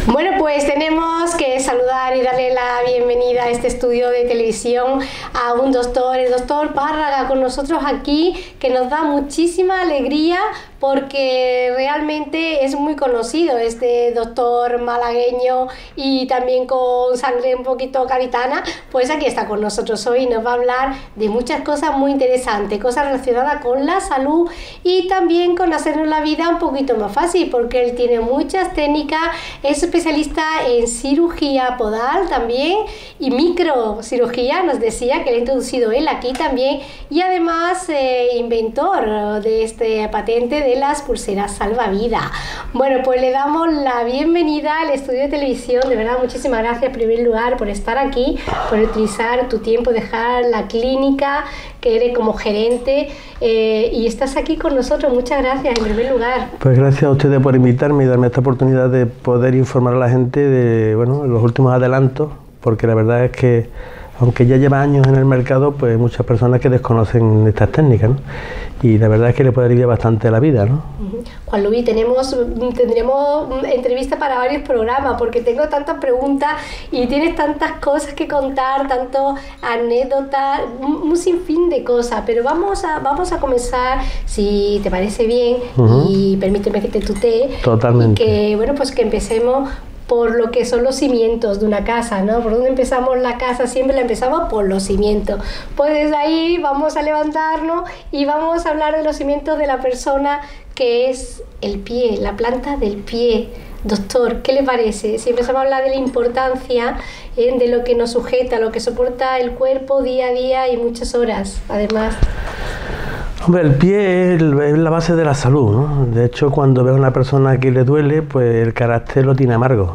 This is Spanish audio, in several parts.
Bueno, pues tenemos que saludar y darle la bienvenida a este estudio de televisión a un doctor, el doctor Párraga, con nosotros aquí, que nos da muchísima alegría porque realmente es muy conocido este doctor malagueño y también con sangre un poquito gaditana. Pues aquí está con nosotros hoy y nos va a hablar de muchas cosas muy interesantes, cosas relacionadas con la salud y también con hacernos la vida un poquito más fácil, porque él tiene muchas técnicas, es especialista en cirugía podal también y microcirugía, nos decía que le ha introducido él aquí también, y además inventor de este patente de las pulseras salvavidas. Bueno, pues le damos la bienvenida al estudio de televisión. De verdad, muchísimas gracias en primer lugar por estar aquí, por utilizar tu tiempo, dejar la clínica que eres como gerente y estás aquí con nosotros. Muchas gracias en primer lugar. Pues gracias a ustedes por invitarme y darme esta oportunidad de poder informar a la gente de los últimos adelantos, porque la verdad es que aunque ya lleva años en el mercado, pues hay muchas personas que desconocen estas técnicas, ¿no? Y la verdad es que le puede aliviar bastante la vida, ¿no? Juan Luis, tendremos entrevista para varios programas, porque tengo tantas preguntas y tienes tantas cosas que contar, tanto anécdotas, un sinfín de cosas, pero vamos a comenzar, si te parece bien, y permíteme que te tutee. Totalmente. Y que, bueno, pues que empecemos por lo que son los cimientos de una casa, ¿no? ¿Por dónde empezamos la casa? Siempre la empezamos por los cimientos. Pues desde ahí vamos a levantarnos y vamos a hablar de los cimientos de la persona, que es el pie, la planta del pie. Doctor, ¿qué le parece? Siempre se va a hablar de la importancia de lo que nos sujeta, lo que soporta el cuerpo día a día y muchas horas, además. Hombre, el pie es la base de la salud, ¿no? De hecho, cuando veo a una persona que le duele, pues el carácter lo tiene amargo.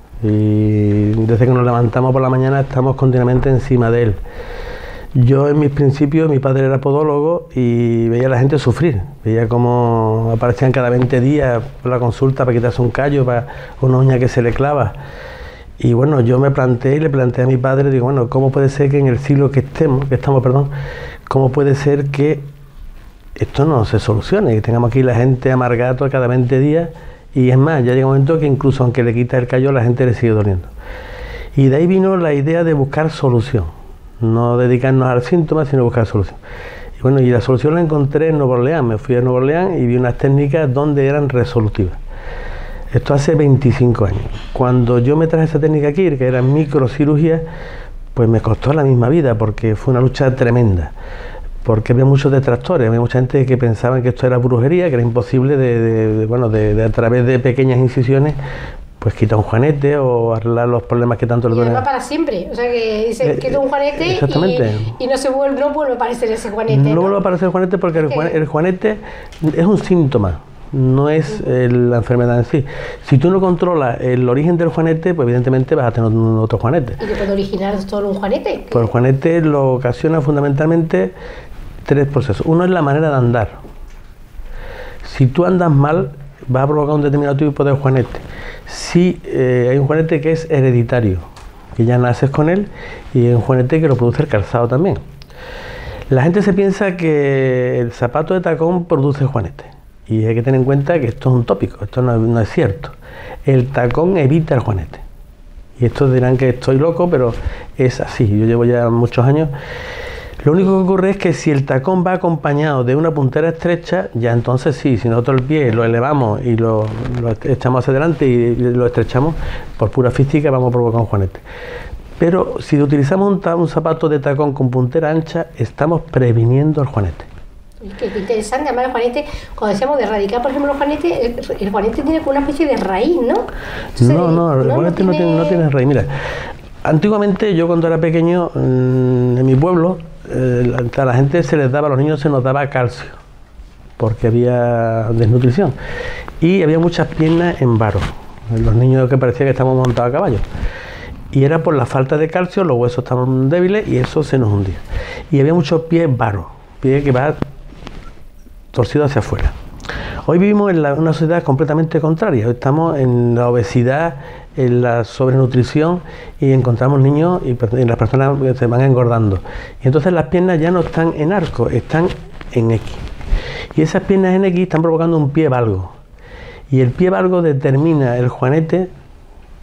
Y desde que nos levantamos por la mañana estamos continuamente encima de él. Yo en mis principios, mi padre era podólogo y veía a la gente sufrir. Veía cómo aparecían cada 20 días por la consulta para quitarse un callo, para una uña que se le clava. Y bueno, yo me planteé y le planteé a mi padre, digo, bueno, ¿cómo puede ser que en el siglo que estamos, cómo puede ser que esto no se solucione, que tengamos aquí la gente amargada cada 20 días, y es más, ya llega un momento que incluso aunque le quita el callo, la gente le sigue doliendo? Y de ahí vino la idea de buscar solución, no dedicarnos al síntoma, sino buscar solución. Y bueno, y la solución la encontré en Nueva Orleans. Me fui a Nueva Orleans y vi unas técnicas donde eran resolutivas. Esto hace 25 años. Cuando yo me traje esa técnica aquí, que era microcirugía, pues me costó la misma vida, porque fue una lucha tremenda. Porque había muchos detractores, había mucha gente que pensaban que esto era brujería, que era imposible de a través de pequeñas incisiones pues quitar un juanete o arreglar los problemas que tanto le duelen. Y va para siempre, o sea que dice quita un juanete y no vuelve a aparecer ese juanete. No vuelve a aparecer el juanete porque el juanete es un síntoma, no es la enfermedad en sí. Si tú no controlas el origen del juanete, pues evidentemente vas a tener otro juanete. ¿Y qué puede originar todo un juanete? Pues el juanete lo ocasiona fundamentalmente 3 procesos. Uno es la manera de andar. Si tú andas mal, vas a provocar un determinado tipo de juanete. Si hay un juanete que es hereditario, que ya naces con él, y hay un juanete que lo produce el calzado también. La gente se piensa que el zapato de tacón produce juanete, y hay que tener en cuenta que esto es un tópico, esto no es cierto. El tacón evita el juanete. Y estos dirán que estoy loco, pero es así. Yo llevo ya muchos años. Lo único que ocurre es que si el tacón va acompañado de una puntera estrecha, ya entonces sí, si nosotros el pie lo elevamos y lo echamos hacia adelante y lo estrechamos, por pura física vamos a provocar un juanete. Pero si utilizamos un zapato de tacón con puntera ancha, estamos previniendo el juanete. Qué interesante, además el juanete, cuando decíamos de erradicar, por ejemplo, el juanete tiene como una especie de raíz, ¿no? Entonces, el juanete no tiene raíz. Mira, antiguamente yo cuando era pequeño, en mi pueblo, a la gente se les daba, a los niños se nos daba calcio, porque había desnutrición, y había muchas piernas en varo, los niños que parecía que estábamos montados a caballo, y era por la falta de calcio, los huesos estaban débiles y eso se nos hundía, y había muchos pies varos, pies que va torcido hacia afuera. Hoy vivimos en una sociedad completamente contraria. Hoy estamos en la obesidad, en la sobrenutrición, y encontramos niños y las personas que se van engordando. Y entonces las piernas ya no están en arco, están en X. Y esas piernas en X están provocando un pie valgo. Y el pie valgo determina el juanete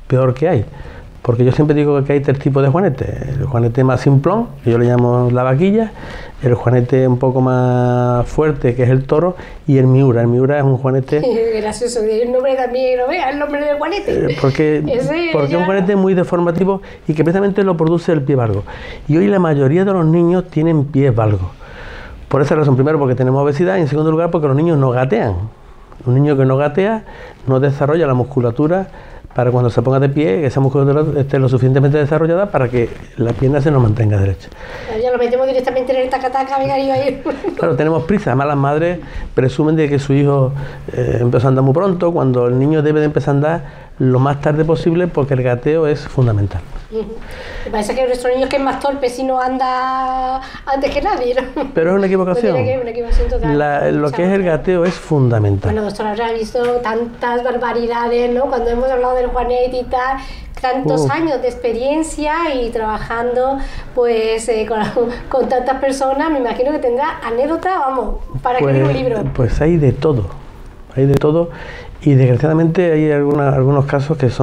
peor que hay. Porque yo siempre digo que hay 3 tipos de juanetes. El juanete más simplón, que yo le llamo la vaquilla, el juanete un poco más fuerte, que es el toro, y el miura. El miura es un juanete... Gracioso, el nombre también, ¿no veas el nombre del juanete? Porque es un juanete muy deformativo y que precisamente lo produce el pie valgo. Y hoy la mayoría de los niños tienen pies valgos. Por esa razón, primero porque tenemos obesidad y en segundo lugar porque los niños no gatean. Un niño que no gatea no desarrolla la musculatura para cuando se ponga de pie, que esa musculatura esté lo suficientemente desarrollada para que la pierna se nos mantenga derecha. Ya lo metemos directamente en el tacataca, venga, iba a ir. Claro, tenemos prisa. Además, las madres presumen de que su hijo empezó a andar muy pronto, cuando el niño debe de empezar a andar lo más tarde posible, porque el gateo es fundamental. Me parece que nuestro niño es que es más torpe si no anda antes que nadie, ¿no? Pero es una equivocación. Una equivocación total. Lo que es el gateo es fundamental. Bueno, doctora, habrá visto tantas barbaridades, ¿no? Cuando hemos hablado del juanete y tal, tantos años de experiencia y trabajando pues con tantas personas, me imagino que tendrá anécdota, vamos, para escribir un libro. Pues hay de todo, y desgraciadamente hay algunos casos que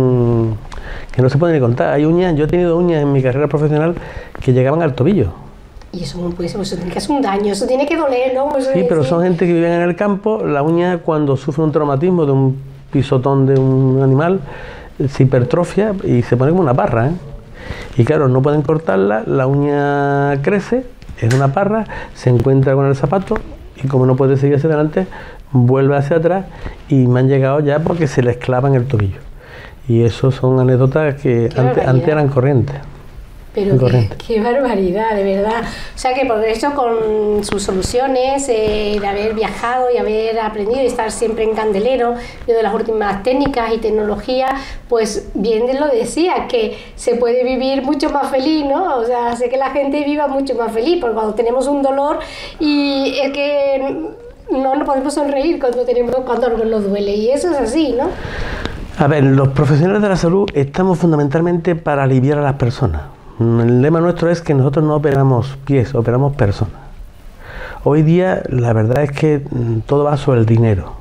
no se pueden ni contar. Hay uñas, yo he tenido uñas en mi carrera profesional que llegaban al tobillo. Y eso no puede ser, eso tiene que hacer un daño, eso tiene que doler, ¿no? Sí, pero son gente que vive en el campo, la uña cuando sufre un traumatismo de un pisotón de un animal, se hipertrofia y se pone como una parra, ¿eh? Y claro, no pueden cortarla, la uña crece, es una parra, se encuentra con el zapato y como no puede seguir hacia adelante, vuelve hacia atrás y me han llegado ya porque se les clava en el tobillo. Y eso son anécdotas que antes eran corrientes. Pero qué barbaridad, de verdad. O sea que por eso con sus soluciones, de haber viajado y haber aprendido y estar siempre en candelero, de las últimas técnicas y tecnologías, pues bien lo decía, que se puede vivir mucho más feliz, ¿no? O sea, sé que la gente viva mucho más feliz, porque cuando tenemos un dolor y es que no nos podemos sonreír cuando nos duele, y eso es así, ¿no? A ver, los profesionales de la salud estamos fundamentalmente para aliviar a las personas. El lema nuestro es que nosotros no operamos pies, operamos personas. Hoy día la verdad es que todo va sobre el dinero.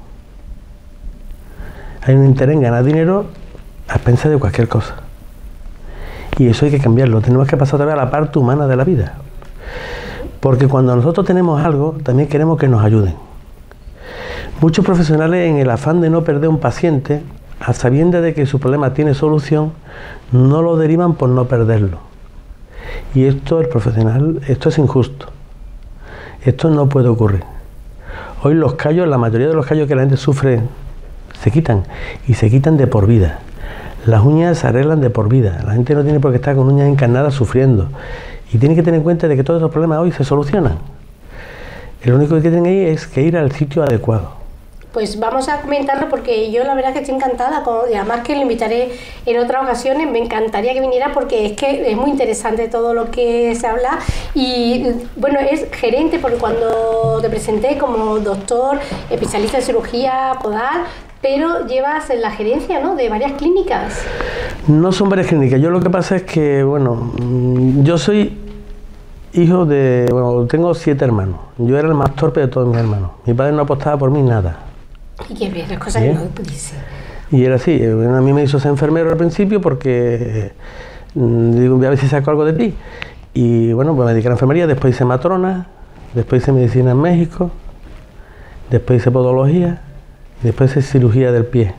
Hay un interés en ganar dinero a expensas de cualquier cosa. Y eso hay que cambiarlo. Tenemos que pasar otra vez a la parte humana de la vida. Porque cuando nosotros tenemos algo, también queremos que nos ayuden. Muchos profesionales, en el afán de no perder un paciente, a sabiendas de que su problema tiene solución, no lo derivan por no perderlo. Y esto, el profesional, esto es injusto. Esto no puede ocurrir. Hoy los callos, la mayoría de los callos que la gente sufre, se quitan. Y se quitan de por vida. Las uñas se arreglan de por vida. La gente no tiene por qué estar con uñas encarnadas sufriendo. Y tiene que tener en cuenta de que todos esos problemas hoy se solucionan. Lo único que tienen ahí es que ir al sitio adecuado. Pues vamos a comentarlo porque yo la verdad que estoy encantada, y además que lo invitaré en otras ocasiones, me encantaría que viniera porque es que es muy interesante todo lo que se habla y bueno, es gerente porque cuando te presenté como doctor, especialista en cirugía podal, pero llevas en la gerencia, ¿no?, de varias clínicas. No son varias clínicas, yo lo que pasa es que, bueno, yo soy hijo de, bueno, tengo 7 hermanos, yo era el más torpe de todos mis hermanos, mi padre no apostaba por mí nada. Y que ves las cosas que no dice. Y era así, a mí me hizo ser enfermero al principio porque digo, voy a ver si saco algo de ti. Y bueno, pues me dediqué a la enfermería, después hice matrona, después hice medicina en México, después hice podología, y después hice cirugía del pie.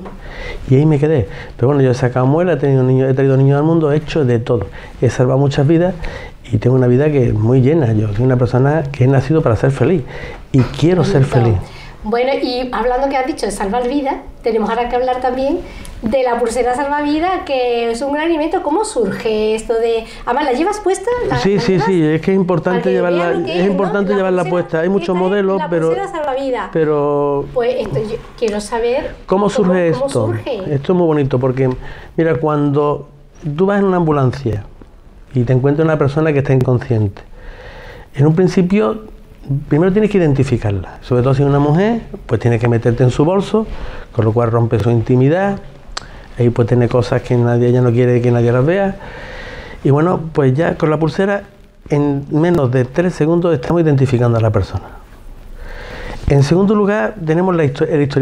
Y ahí me quedé. Pero bueno, yo he sacado muelas, he traído niños al mundo, he hecho de todo. He salvado muchas vidas y tengo una vida que es muy llena. Yo soy una persona que he nacido para ser feliz y quiero ser feliz. Bueno, y hablando que has dicho de salvar vidas, tenemos ahora que hablar también de la pulsera salvavidas, que es un gran invento. ¿Cómo surge esto de...? Además, ¿la llevas puesta? Sí, es que es importante llevarla puesta. Hay muchos modelos, pero... Pues esto, yo quiero saber... ¿Cómo surge esto? Esto es muy bonito, porque, mira, cuando tú vas en una ambulancia y te encuentras una persona que está inconsciente, en un principio... Primero tienes que identificarla, sobre todo si es una mujer, pues tienes que meterte en su bolso, con lo cual rompe su intimidad, ahí pues tiene cosas que ella no quiere que nadie las vea, y bueno, pues ya con la pulsera en menos de 3 segundos estamos identificando a la persona. En segundo lugar tenemos el historial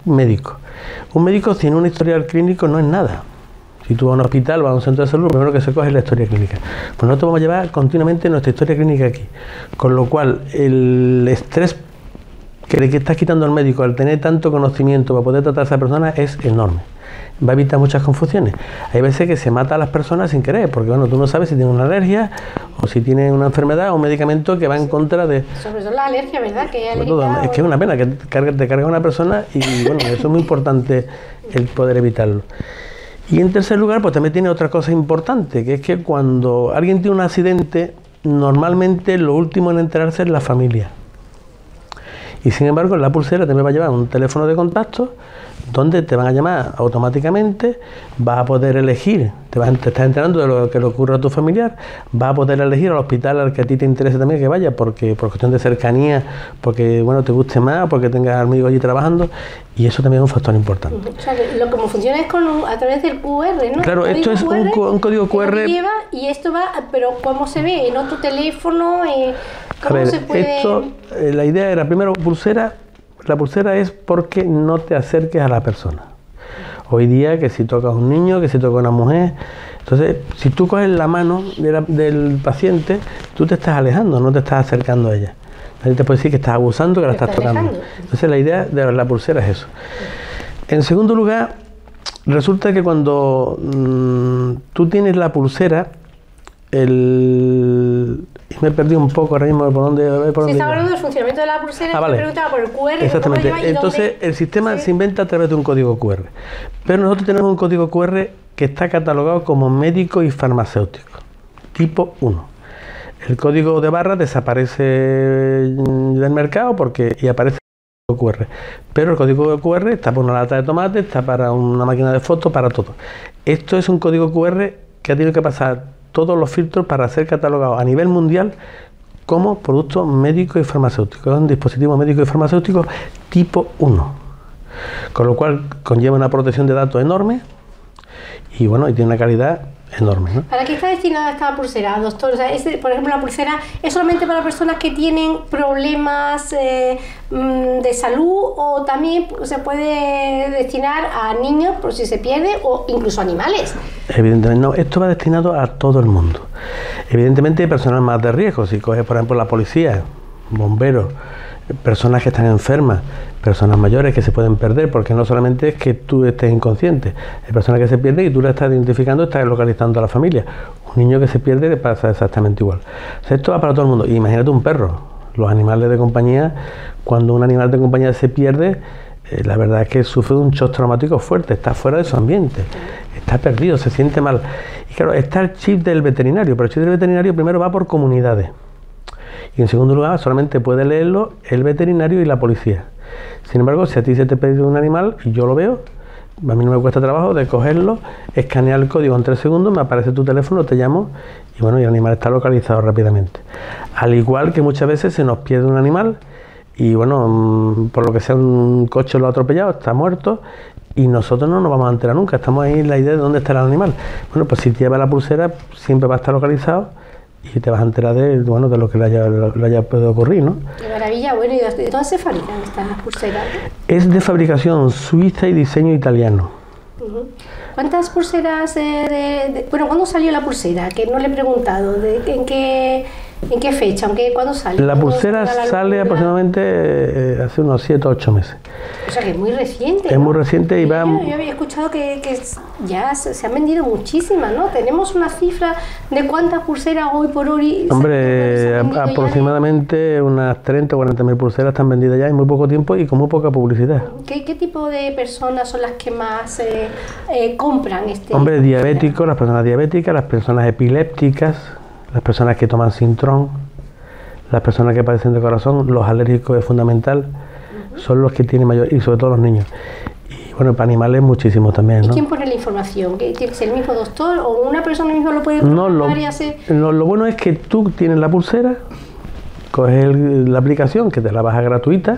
médico. Un médico sin un historial clínico no es nada. Si tú vas a un hospital, vas a un centro de salud, lo primero que se coge es la historia clínica. Pues nosotros vamos a llevar continuamente nuestra historia clínica aquí. Con lo cual, el estrés que le estás quitando al médico al tener tanto conocimiento para poder tratar a esa persona es enorme. Va a evitar muchas confusiones. Hay veces que se mata a las personas sin querer, porque bueno, tú no sabes si tiene una alergia o si tiene una enfermedad o un medicamento que va en contra de... Sobre todo la alergia, ¿verdad? Que hay es que es una pena que te carga una persona y bueno, eso es muy importante el poder evitarlo. Y en tercer lugar, pues también tiene otra cosa importante, que es que cuando alguien tiene un accidente, normalmente lo último en enterarse es la familia. Y sin embargo, en la pulsera también va a llevar un teléfono de contacto donde te van a llamar automáticamente, vas a poder elegir, te estás enterando de lo que le ocurre a tu familiar, vas a poder elegir al hospital al que a ti te interese también que vaya, porque por cuestión de cercanía, porque bueno, te guste más, porque tengas amigos allí trabajando, y eso también es un factor importante. O sea, lo como funciona es a través del QR, ¿no? Claro, esto es un código QR. Lleva, y esto va, pero ¿cómo se ve? ¿En otro teléfono? ¿Cómo a ver, se puede...? Esto, la idea era, primero, pulsera. La pulsera es porque no te acerques a la persona. Hoy día, que si tocas a un niño, que si tocas a una mujer, entonces, si tú coges la mano del paciente, tú te estás alejando, no te estás acercando a ella. Nadie te puede decir que estás abusando, que la estás tocando. Entonces, la idea de la pulsera es eso. En segundo lugar, resulta que cuando tú tienes la pulsera, me perdí un poco ahora mismo por dónde. Sí, estaba hablando del funcionamiento de la pulsera, vale. Te preguntaba por el QR. Exactamente. ¿Cómo lleva y entonces, dónde? el sistema se inventa a través de un código QR. Pero nosotros tenemos un código QR que está catalogado como médico y farmacéutico, tipo 1. El código de barra desaparece del mercado y aparece el código QR. Pero el código QR está para una lata de tomate, está para una máquina de fotos, para todo. Esto es un código QR que ha tenido que pasar todos los filtros para ser catalogado a nivel mundial como producto médico y farmacéutico. Es un dispositivo médico y farmacéutico tipo 1. Con lo cual conlleva una protección de datos enorme y bueno, y tiene una calidad enorme, ¿no? ¿Para qué está destinada esta pulsera, doctor? O sea, por ejemplo, la pulsera es solamente para personas que tienen problemas de salud, o también se puede destinar a niños por si se pierde, o incluso animales. Evidentemente no, esto va destinado a todo el mundo. Evidentemente hay personas más de riesgo. Si coges por ejemplo la policía, bomberos, personas que están enfermas, personas mayores que se pueden perder, porque no solamente es que tú estés inconsciente, hay personas que se pierden y tú la estás identificando, estás localizando a la familia. Un niño que se pierde le pasa exactamente igual. O sea, esto va para todo el mundo. Imagínate un perro, los animales de compañía, cuando un animal de compañía se pierde, la verdad es que sufre un shock traumático fuerte, está fuera de su ambiente, está perdido, se siente mal. Y claro, está el chip del veterinario, pero el chip del veterinario primero va por comunidades. Y en segundo lugar, solamente puede leerlo el veterinario y la policía. Sin embargo, si a ti se te pierde un animal y yo lo veo, a mí no me cuesta trabajo de cogerlo, escanear el código en 3 segundos, me aparece tu teléfono, te llamo y bueno, y el animal está localizado rápidamente. Al igual que muchas veces se nos pierde un animal y bueno, por lo que sea un coche lo ha atropellado, está muerto y nosotros no nos vamos a enterar nunca, estamos ahí en la idea de dónde está el animal. Bueno, pues si lleva la pulsera siempre va a estar localizado y te vas a enterar de lo que le haya podido ocurrir, ¿no? Qué maravilla. Bueno, ¿y de dónde se fabrican estas pulseras? Es de fabricación suiza y diseño italiano. ¿Cuántas pulseras bueno, ¿cuándo salió la pulsera? Que no le he preguntado. ¿En qué fecha? ¿Cuándo sale? La pulsera sale aproximadamente hace unos 7 o 8 meses. O sea que es muy reciente. Es muy reciente y va... Yo había escuchado que ya se han vendido muchísimas, ¿no? Tenemos una cifra de cuántas pulseras hoy por hoy... Hombre, aproximadamente unas 30 o 40 mil pulseras están vendidas ya en muy poco tiempo y con muy poca publicidad. ¿Qué tipo de personas son las que más compran Hombre, diabéticos, las personas diabéticas, las personas epilépticas, las personas que toman Sintrón, las personas que padecen de corazón, los alérgicos es fundamental, son los que tienen mayor, y sobre todo los niños. Y bueno, para animales muchísimos también, ¿no? ¿Y quién pone la información? ¿Tiene que ser el mismo doctor o una persona misma lo puede programar y hacer? Lo bueno es que tú tienes la pulsera, coges la aplicación que te la baja gratuita,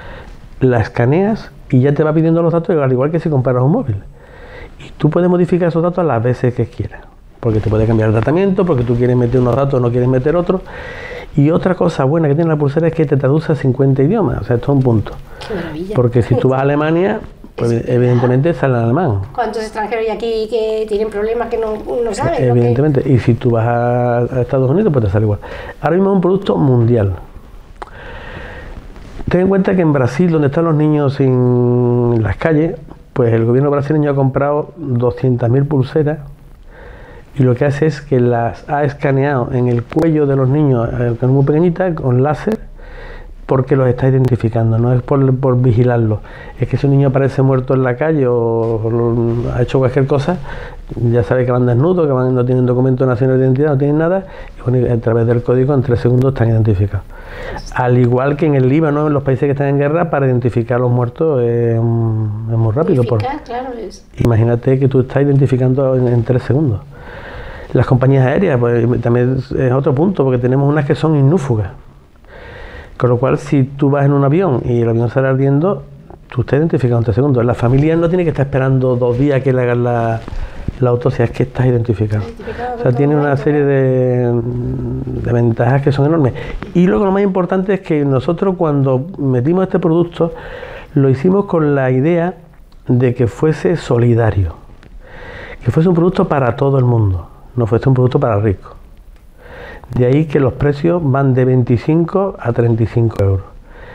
la escaneas y ya te va pidiendo los datos, al igual que si compras un móvil. Y tú puedes modificar esos datos las veces que quieras, porque te puede cambiar el tratamiento, porque tú quieres meter unos datos o no quieres meter otros. Y otra cosa buena que tiene la pulsera es que te traduce a 50 idiomas, o sea, esto es un punto. Qué maravilla. Porque si tú vas a Alemania, pues evidentemente sale en alemán. ¿Cuántos extranjeros hay aquí que tienen problemas que no saben? Evidentemente, y si tú vas a Estados Unidos, pues te sale igual. Ahora mismo es un producto mundial. Ten en cuenta que en Brasil, donde están los niños en las calles, pues el gobierno brasileño ha comprado 200.000 pulseras y lo que hace es que las ha escaneado en el cuello de los niños, que es muy pequeñita, con láser, porque los está identificando, no es por vigilarlos. Es que si un niño aparece muerto en la calle o ha hecho cualquier cosa, ya sabe que van desnudos, que no tienen documento nacional de identidad, no tienen nada, y bueno, a través del código en 3 segundos están identificados. Al igual que en el Líbano, en los países que están en guerra, para identificar a los muertos es muy rápido. Claro, imagínate que tú estás identificando en 3 segundos. Las compañías aéreas, pues también es otro punto, porque tenemos unas que son ignúfugas. Con lo cual, si tú vas en un avión y el avión sale ardiendo, tú estás identificado en 3 segundos. La familia no tiene que estar esperando 2 días que le hagan la autopsia, es que estás identificado. O sea, tiene una serie de ventajas que son enormes. Y luego lo más importante es que nosotros cuando metimos este producto, lo hicimos con la idea de que fuese solidario. Que fuese un producto para todo el mundo, no fuese un producto para ricos. De ahí que los precios van de 25 a 35 euros.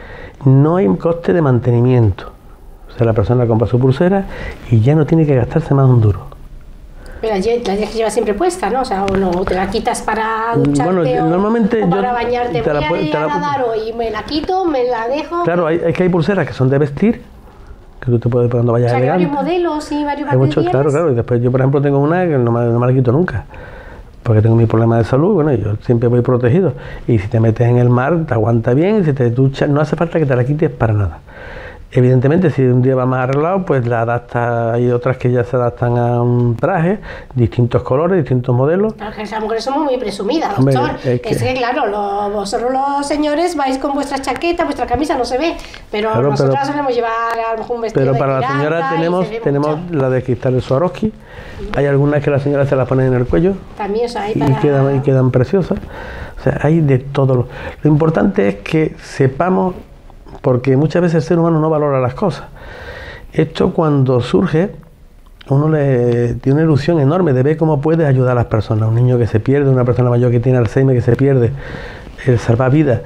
No hay coste de mantenimiento. O sea, la persona compra su pulsera y ya no tiene que gastarse más un duro. Pero la tienes que llevar siempre puesta, ¿no? O sea, o no, te la quitas para ducharte normalmente o para bañarte. Te voy a ir a nadar hoy, me la quito, me la dejo. Claro, es que hay pulseras que son de vestir, que tú te puedes cuando vayas a varios modelos y varios hay muchos, claro. Y después yo, por ejemplo, tengo una que no me la quito nunca. Porque tengo mi problema de salud, bueno, yo siempre voy protegido. Y si te metes en el mar, te aguanta bien, si te duchas, no hace falta que te la quites para nada. Evidentemente, si un día va más arreglado, pues la adapta, hay otras que ya se adaptan a un traje, distintos colores, distintos modelos. Claro, que las mujeres somos muy presumidas, doctor. Es que claro, vosotros los señores vais con vuestra chaqueta, vuestra camisa, no se ve, pero nosotras solemos llevar a lo mejor un vestido. Pero para la señora tenemos la de cristal Swarovski. Hay algunas que las señoras se las ponen en el cuello. También eso hay y quedan preciosas. O sea, hay de todo. Lo importante es que sepamos, porque muchas veces el ser humano no valora las cosas. Esto cuando surge, uno le tiene una ilusión enorme de ver cómo puede ayudar a las personas. Un niño que se pierde, una persona mayor que tiene Alzheimer que se pierde, el salvar vidas.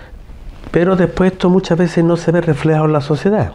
Pero después esto muchas veces no se ve reflejado en la sociedad.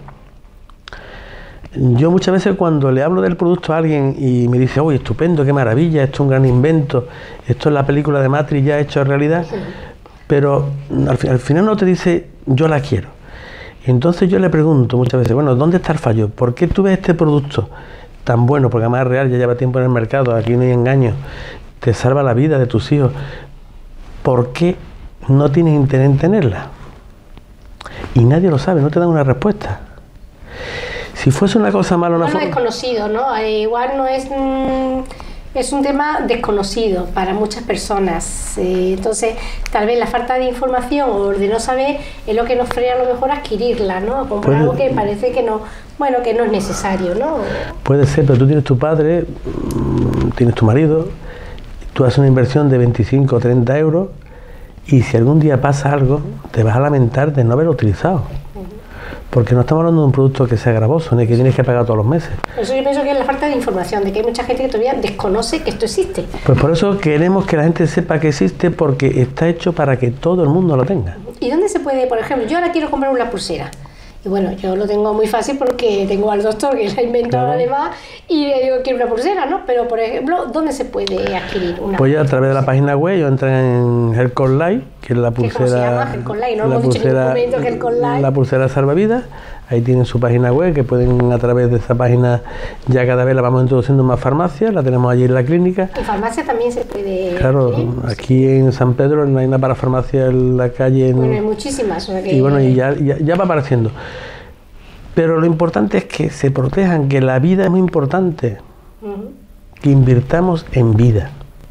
Yo muchas veces cuando le hablo del producto a alguien y me dice, uy, estupendo, qué maravilla, esto es un gran invento, esto es la película de Matrix ya hecho realidad, pero al final no te dice, yo la quiero. Y entonces yo le pregunto muchas veces, bueno, ¿dónde está el fallo? ¿Por qué tú ves este producto tan bueno? Porque además es real, ya lleva tiempo en el mercado, aquí no hay engaño, te salva la vida de tus hijos. ¿Por qué no tienes interés en tenerla? Y nadie lo sabe, no te dan una respuesta. Si fuese una cosa mala, no es desconocido, ¿no? Igual no es es un tema desconocido para muchas personas. Entonces, tal vez la falta de información o de no saber es lo que nos frena a lo mejor adquirirla, ¿no? Comprar algo que parece que no, bueno, que no es necesario, ¿no? Puede ser, pero tú tienes tu padre, tienes tu marido, tú haces una inversión de 25 o 30 euros y si algún día pasa algo, te vas a lamentar de no haberlo utilizado. Porque no estamos hablando de un producto que sea gravoso, ni que tienes que pagar todos los meses. Por eso yo pienso que es la falta de información, de que hay mucha gente que todavía desconoce que esto existe. Pues por eso queremos que la gente sepa que existe, porque está hecho para que todo el mundo lo tenga. ¿Y dónde se puede, por ejemplo, yo ahora quiero comprar una pulsera? Y bueno, yo lo tengo muy fácil porque tengo al doctor que la inventó además y le digo quiero una pulsera, ¿no? Pero, por ejemplo, ¿dónde se puede adquirir una? Pues ya a través de la página web, yo entran en Healthcare Life, que es la pulsera... ¿Cómo se llama? Healthcare Life, no hemos dicho en ningún momento Healthcare Life. La pulsera salvavidas, ahí tienen su página web, que pueden a través de esa página, ya cada vez la vamos introduciendo en más farmacias, la tenemos allí en la clínica. ¿En farmacia también se puede...? Claro, aquí en San Pedro no hay una parafarmacia en la calle... Bueno, hay muchísimas. O sea que... Y bueno, y ya va apareciendo. Pero lo importante es que se protejan, que la vida es muy importante, que invirtamos en vida.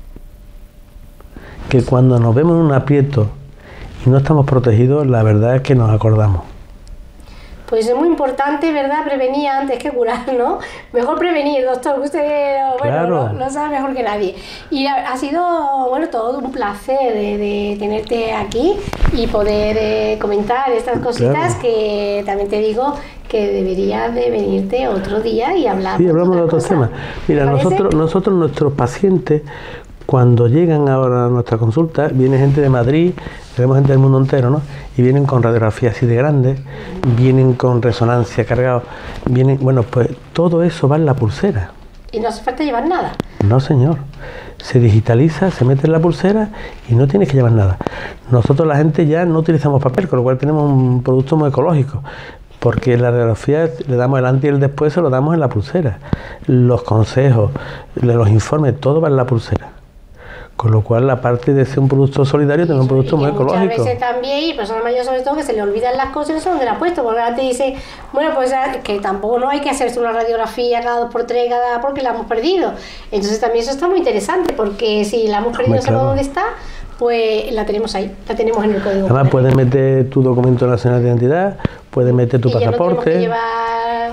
Que cuando nos vemos en un aprieto y no estamos protegidos, la verdad es que nos acordamos. Pues es muy importante, ¿verdad? Prevenir antes que curar, ¿no? Mejor prevenir, doctor, usted Claro. lo sabe mejor que nadie. Y ha sido, bueno, todo un placer de tenerte aquí y poder comentar estas cositas, que también te digo que deberías de venirte otro día y hablar. Sí, hablamos de otros temas. Mira, nosotros, nuestros pacientes, cuando llegan ahora a nuestra consulta, viene gente de Madrid, tenemos gente del mundo entero, ¿no? Y vienen con radiografías así de grandes, vienen con resonancia cargados, vienen, bueno, pues todo eso va en la pulsera. ¿Y no hace falta llevar nada? No, señor. Se digitaliza, se mete en la pulsera y no tienes que llevar nada. Nosotros, la gente, ya no utilizamos papel, con lo cual tenemos un producto muy ecológico. Porque la radiografía le damos el antes y el después, se lo damos en la pulsera. Los consejos, los informes, todo va en la pulsera. Con lo cual, la parte de ser un producto solidario, tiene un producto muy ecológico. Muchas veces también, y personas mayores sobre todo, que se le olvidan las cosas y no sé dónde la ha puesto, porque ahora te dice, bueno, pues que tampoco no hay que hacerse una radiografía cada 2x3, porque la hemos perdido. Entonces también eso está muy interesante, porque si la hemos perdido, no sabemos dónde está, pues la tenemos ahí, la tenemos en el código. Además, puedes meter tu documento nacional de identidad, puedes meter tu pasaporte. No llevar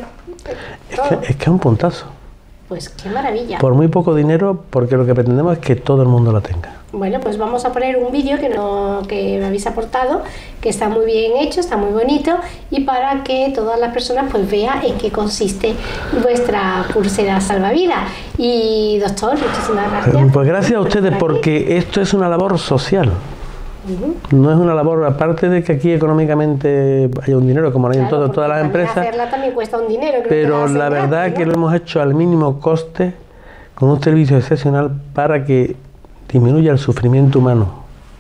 es que es un puntazo. Pues qué maravilla. Por muy poco dinero, porque lo que pretendemos es que todo el mundo lo tenga. Bueno, pues vamos a poner un vídeo que me habéis aportado, que está muy bien hecho, está muy bonito, y para que todas las personas pues vean en qué consiste vuestra pulsera salvavidas. Y doctor, muchísimas gracias. Pues gracias a ustedes, porque esto es una labor social. No es una labor, aparte de que aquí económicamente hay un dinero, como hay en todas las empresas, hacerla también cuesta un dinero, pero la verdad es que lo hemos hecho al mínimo coste, con un servicio excepcional, para que disminuya el sufrimiento humano,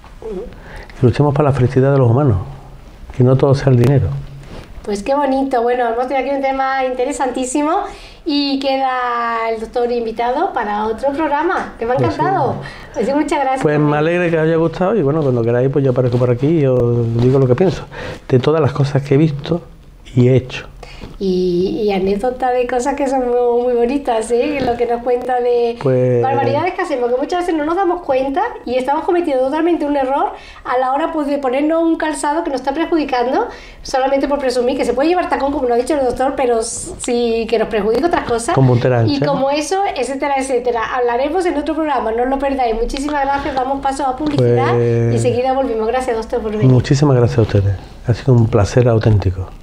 que luchemos para la felicidad de los humanos, que no todo sea el dinero. Pues qué bonito. Bueno, hemos tenido aquí un tema interesantísimo y queda el doctor invitado para otro programa, que me ha encantado. Pues sí, muchas gracias. Pues me alegra que os haya gustado y bueno, cuando queráis pues yo aparezco por aquí y os digo lo que pienso de todas las cosas que he visto y he hecho. Y anécdotas de cosas que son muy bonitas, ¿eh? Lo que nos cuenta de barbaridades que hacemos, que muchas veces no nos damos cuenta y estamos cometiendo totalmente un error a la hora pues, de ponernos un calzado que nos está perjudicando solamente por presumir, que se puede llevar tacón, como lo ha dicho el doctor, pero sí que nos perjudica otras cosas. Como y como eso, etcétera, etcétera. Hablaremos en otro programa, no os lo perdáis. Muchísimas gracias, damos paso a publicidad y enseguida volvemos. Gracias, doctor, por venir. Muchísimas gracias a ustedes. Ha sido un placer auténtico.